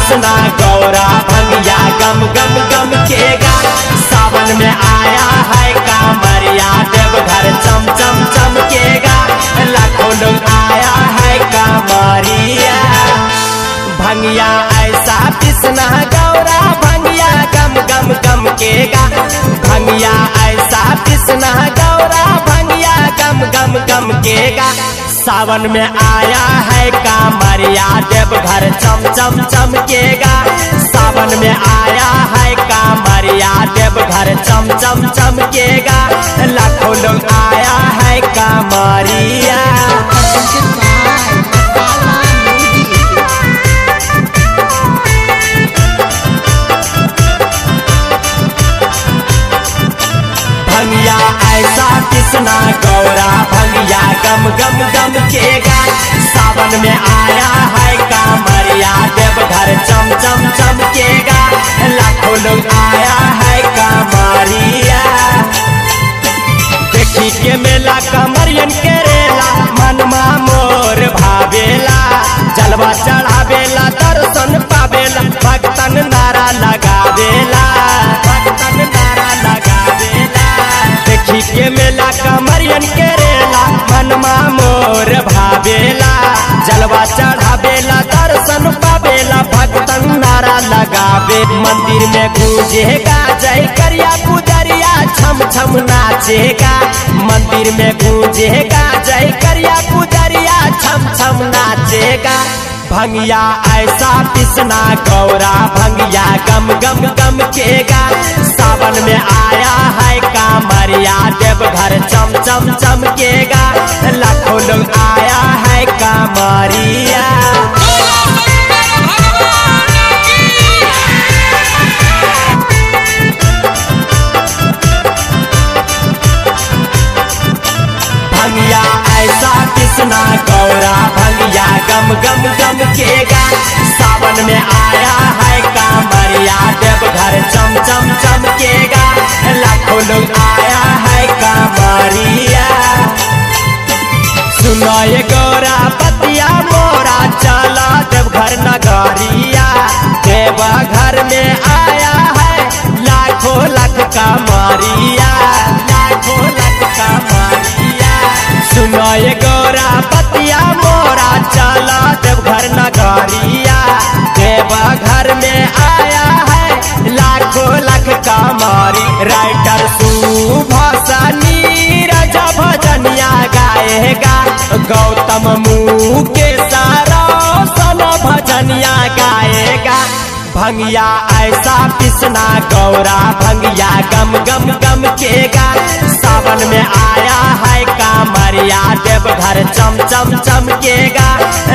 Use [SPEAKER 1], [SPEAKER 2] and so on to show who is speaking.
[SPEAKER 1] कृष्णा गौरा भंगिया गम गम गम केगा। सावन में आया है कांवरिया देवघर चम चम चमकेगा। लाखों लोग आया है कांवरिया भंगिया ऐसा कृष्णा गौरा भंगिया गम गम गम केगा। भंगिया ऐसा कृष्णा गौरा भंगिया गम गम गम केगा। सावन में आया है कांवरिया देवघर चम चम चमकेगा। सावन में आया है कांवरिया देवघर चम चम चमकेगा। लाखों लोग आया है कांवरिया। भंगिया ऐसा कृष्णा गौरा भंगिया गम गम गम केगा। सावन में आया है कांवरिया देवघर चम चम चमकेगा। लाखों लोग आया है कांवरिया। देखी के मेला कांवरियन के रेला मनमा मोर भावेला। जलवा चढ़ावेला दर्शन पावेला भक्तन नारा लगावेला। भक्तन नारा लगावेला। देखी के मेला कांवरियन के रेला मनमा मोर भावेला। जलवा चढ़ावेला दर्शन पावेला भक्तन नारा लगावे। मंदिर में गूंजेगा जय करिया पुजरिया छम छम नाचेगा। मंदिर में गूंजेगा जय करिया पुजरिया छम छम नाचेगा। भंगिया ऐसा कृष्णा गौरा भंगिया गम गम गम केगा। सावन में आया है कांवरिया देवघर चम चम चमकेगा। लाखों लोग आया है कांवरिया। भंगिया ऐसा कृष्णा गौरा भंगिया गम गम गम केगा। सावन में आया है कांवरिया देवघर चम चम चमकेगा। लाखों लोग आया है कांवरिया। सुनो ये गौरा पतिया मोरा चला देवघर नगरिया। देवघर में आया है लाखों लाख कांवरिया। लाखों लाख कांवरिया। सुनो ये गौरा पतिया मोरा चला देवघर नगरिया। देवघर में आया है लाखों लाख कांवरी। राइटर सुभाषा नीरज भजनिया गाएगा। गौतम मुँह के सारा सन भजनिया गाएगा। भंगिया ऐसा कृष्णा गौरा भंगिया गम गम गम केगा। सावन में आया है कांवरिया देवघर चम चम चमकेगा।